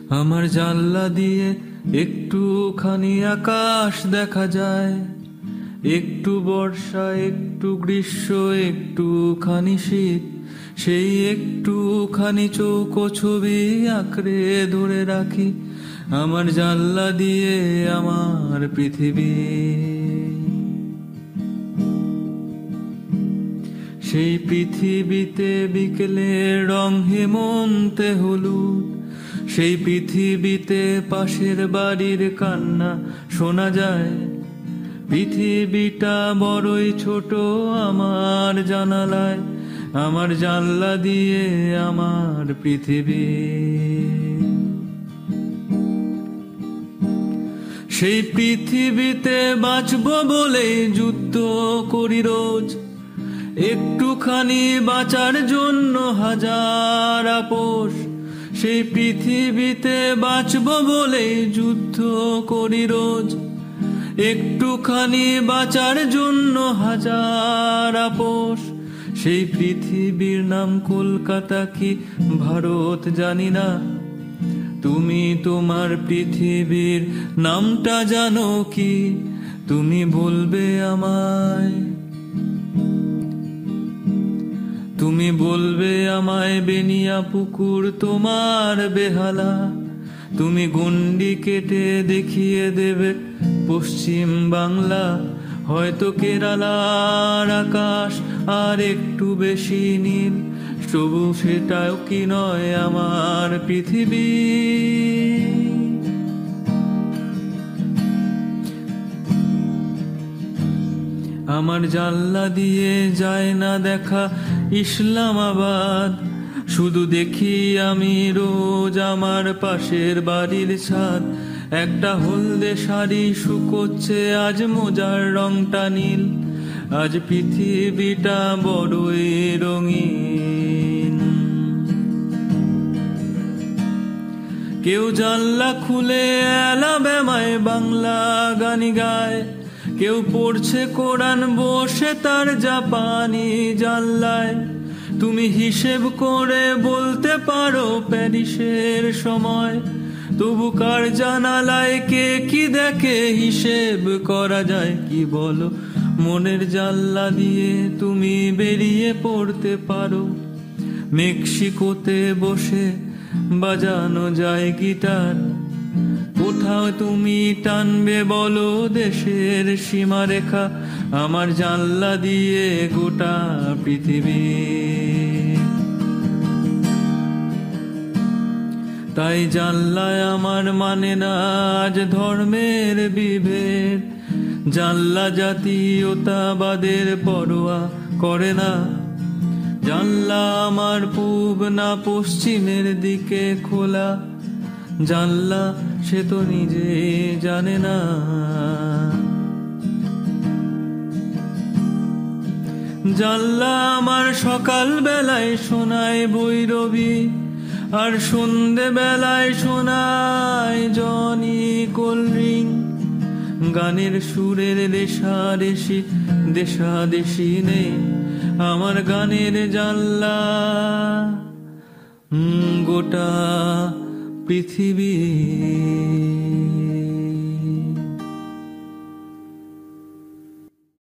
আমার জানলা দিয়ে একটুখানি আকাশ দেখা যায়, একটু বর্ষা, একটু গ্রীষ্ম, একটুখানি শীত। সেই একটুখানি চৌকো ছবি আঁকড়ে ধরে রাখি আমার জানলা দিয়ে আমার পৃথিবী। সেই পৃথিবীতে বিকেলের রং হেমন্তে হলুদ, সেই পৃথিবীতে পাশের বাড়ির কান্না শোনা যায়। পৃথিবীটা বড়ই ছোট আমার জানালায়, আমার জানলা দিয়ে আমার পৃথিবী। সেই পৃথিবীতে বাঁচবো বলে যুদ্ধ করি রোজ, একটুখানি বাঁচার জন্য হাজার আপোষ। সেই পৃথিবীতে বাঁচবো বলে যুদ্ধ করি রোজ, একটুখানি বাঁচার জন্য হাজার আপোষ। সেই পৃথিবীর নাম কলকাতা কি ভারত জানি না, তুমি তোমার পৃথিবীর নামটা জানো কি? তুমি বলবে আমায়, তুমি বলবে আমায় বেনিয়া পুকুর তোমার বেহালা। তুমি গন্ডি কেটে দেখিয়ে দেবে পশ্চিম বাংলা, হয়তো কেরালার আকাশ আর একটু বেশি নীল, তবু সেটাও কি নয় আমার পৃথিবী। আমার জানলা দিয়ে যায় না দেখা ইসলামাবাদ, শুধু দেখি আমি রোজ আমার পাশের বাড়ির ছাদ। একটা হলদে শাড়ি শুকোচ্ছে, আজ মোজার রংটা নীল, আজ পৃথিবীটা বড়ই রঙিন। কেউ জানলা খুলে অ্যালাবামায় বাংলা গানি গায়, কেউ পড়ছে কোরআন বসে তার জাপানি জানলায়। তুমি হিসেব করে বলতে পারো প্যারিসের সময়, তবু কার জানালায় কে কি দেখে হিসেব করা যায় কি বলো? মনের জানলা দিয়ে তুমি বেরিয়ে পড়তে পারো, মেক্সিকোতে বসে বাজানো যায় গিটার। কোথাও তুমি টানবে বলো দেশের সীমারেখা, আমার জানলা দিয়ে গোটা পৃথিবী। তাই জানলায় আমার মানে না আজ ধর্মের বিভেদ, জানলা জাতীয়তাবাদের পরোয়া করে না। জানলা আমার পূব না পশ্চিমের দিকে খোলা, জানলা সে তো নিজে জানে না। জানলা আমার সকাল বেলায় শোনায় ভৈরবী, আর সন্ধে বেলায় শোনায় জনি কোলরিং। গানের সুরের রেশারেশি দেশাদেশি নেই আমার গানের জানলা, গোটা পৃথিবী।